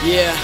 Yeah.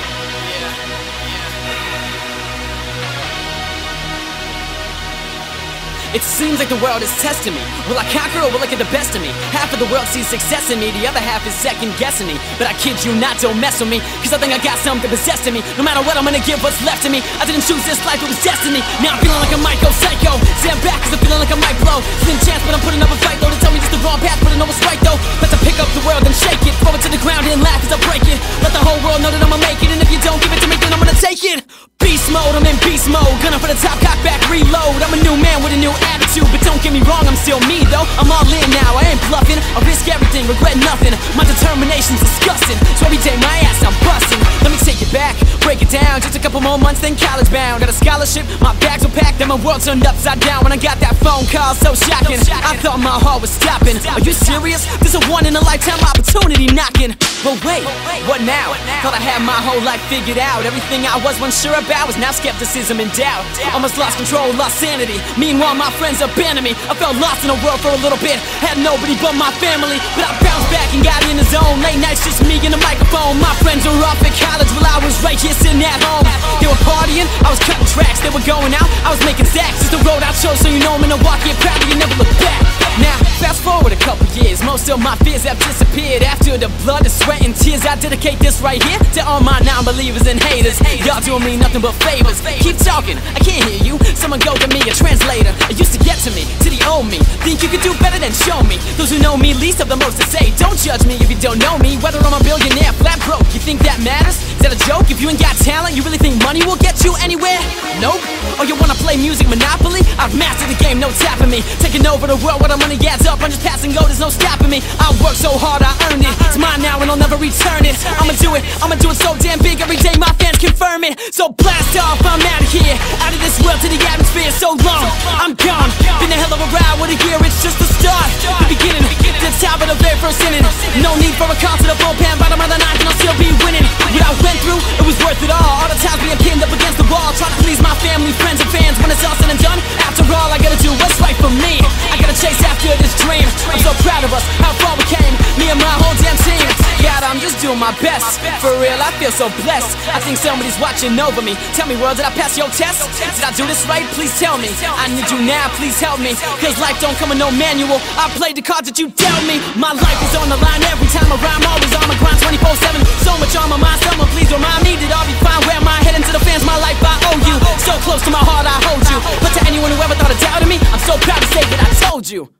It seems like the world is testing me. Will I conquer or will it get the best of me? Half of the world sees success in me, the other half is second guessing me. But I kid you not, don't mess with me, cause I think I got something possessing me. No matter what, I'm gonna give what's left of me. I didn't choose this life, it was destiny. Now I'm feeling like I might go psycho. Stand back cause I'm feeling like I might blow. Slim chance but I'm putting up a fight though. To tell me just the wrong path but I know what's right though. Let's pick up the world and shake it. Throw it to the ground and laugh as I break it. Let the whole world know that I'ma make it. And if you don't give it to me then I'm gonna take it. Beast mode, I'm in beast mode. Gunning for the top, cock back, reload. I'm a new man with a new attitude, but don't get me wrong, I'm still me though. I'm all in now, I ain't bluffing. I risk everything, regret nothing. My determination's disgusting, so every day my ass I'm busting. Let me take it back, break it down. Just a couple more months, then college bound. Got a scholarship, my bags were packed, then my world turned upside down when I got that phone call, so shocking. I thought my heart was stopping. Are you serious? This a one-in-a-lifetime opportunity knocking. But wait, what now? Thought I had my whole life figured out. Everything I was once sure about was now skepticism and doubt. Almost lost control, lost sanity. Meanwhile my friends abandoned me. I felt lost in the world for a little bit. Had nobody but my family, but I bounced back and got in the zone. Late nights just me and the microphone. My friends were off at college while I was right here sitting at home. They were partying, I was cutting tracks. They were going out, I was making stacks. It's the road I chose, so you know I'm in Milwaukee. Proudly, you never look back. Now, fast forward a couple years, most of my fears have disappeared. After the blood, the sweat and tears, I dedicate this right here to all my non-believers and haters. Y'all doing me nothing but favors. Keep talking, I can't hear you. Someone go to me, a translator. It used to get to me, to the old me. Think you could do better than show me. Those who know me least have the most to say. Don't judge me if you don't know me. Whether I'm a billionaire, flat broke, you think that matters? Is that a joke? If you ain't got talent, you really think money will get you anywhere? Nope. Or you wanna play music Monopoly? I've mastered the game, no tapping me. Taking over the world where the money adds up. I'm just passing go, there's no stopping me. I work so hard, I earned it. It's mine now and I'll never return it. I'ma do it so damn big. Every day my fans confirm it. So blast off, I'm out of here. Out of this world to the atmosphere. So long, I'm gone. Been a hell of a ride with a year, it's just the start. The beginning, the top of the very first inning. No need for a call to the bullpen. Bottom of the ninth and I'll still be winning. What I went through, it was worth it all. All the times being pinned up against the wall, trying to please my family, friends and fans. When it's all said and done, after all I gotta do what's right for me. I gotta chase after this dream. I'm so proud of us, how far we came. Me and my whole damn team. God, I'm just doing my best. For real, I feel so blessed. I think somebody's watching over me. Tell me, world, did I pass your test? Did I do this right? Please tell me. I need you now, please help me. Cause life don't come with no manual. I played the cards that you dealt me. My life is on the line every time I rhyme. Always on my grind 24/7. So much on my mind, someone please remind me that I'll be fine. Where my head into the fans, my life I owe you. So close to my heart I hold you. But to anyone who ever thought of doubting me, I'm so proud to say that I told you.